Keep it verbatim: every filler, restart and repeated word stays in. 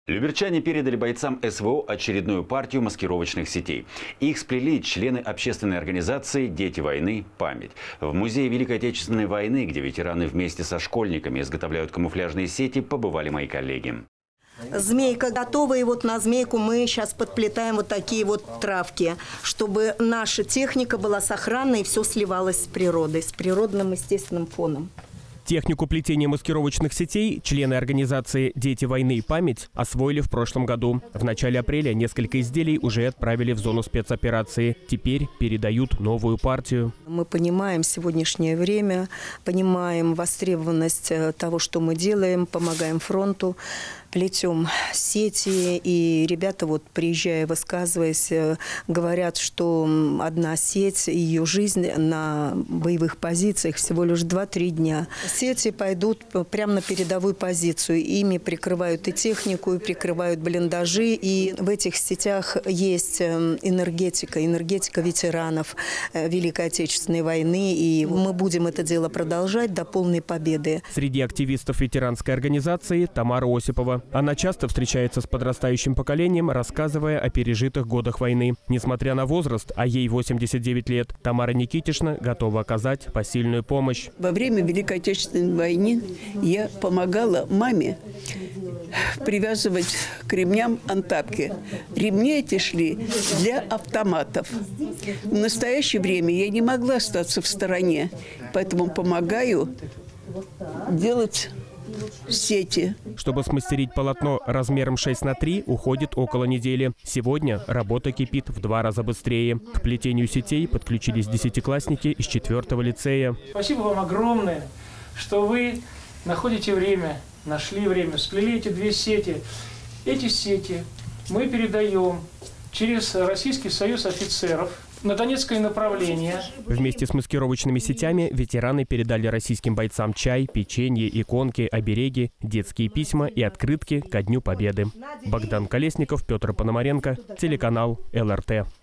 Люберчане передали бойцам эс вэ о очередную партию маскировочных сетей. Их сплели члены общественной организации «Дети войны. Память». В музее Великой Отечественной войны, где ветераны вместе со школьниками изготовляют камуфляжные сети, побывали мои коллеги. Змейка готова, и вот на змейку мы сейчас подплетаем вот такие вот травки, чтобы наша техника была сохранна и все сливалось с природой, с природным естественным фоном. Технику плетения маскировочных сетей члены организации «Дети войны и память» освоили в прошлом году. В начале апреля несколько изделий уже отправили в зону спецоперации. Теперь передают новую партию. Мы понимаем сегодняшнее время, понимаем востребованность того, что мы делаем, помогаем фронту, плетем сети. И ребята, вот приезжая, высказываясь, говорят, что одна сеть, ее жизнь на боевых позициях всего лишь два-три дня. Сети пойдут прямо на передовую позицию. Ими прикрывают и технику, и прикрывают блиндажи. И в этих сетях есть энергетика, энергетика ветеранов Великой Отечественной войны. И мы будем это дело продолжать до полной победы. Среди активистов ветеранской организации Тамара Осипова. Она часто встречается с подрастающим поколением, рассказывая о пережитых годах войны. Несмотря на возраст, а ей восемьдесят девять лет, Тамара Никитишна готова оказать посильную помощь. Во время Великой Отечественной войны я помогала маме привязывать к ремням антапки. Ремни эти шли для автоматов. В настоящее время я не могла остаться в стороне, поэтому помогаю делать сети. Чтобы смастерить полотно размером шесть на три, уходит около недели. Сегодня работа кипит в два раза быстрее. К плетению сетей подключились десятиклассники из четвертого лицея. Спасибо вам огромное, что вы находите время, нашли время, сплели эти две сети. Эти сети мы передаем через Российский союз офицеров на Донецкое направление. Вместе с маскировочными сетями ветераны передали российским бойцам чай, печенье, иконки, обереги, детские письма и открытки ко Дню Победы. Богдан Колесников, Петр Пономаренко, телеканал эл эр тэ.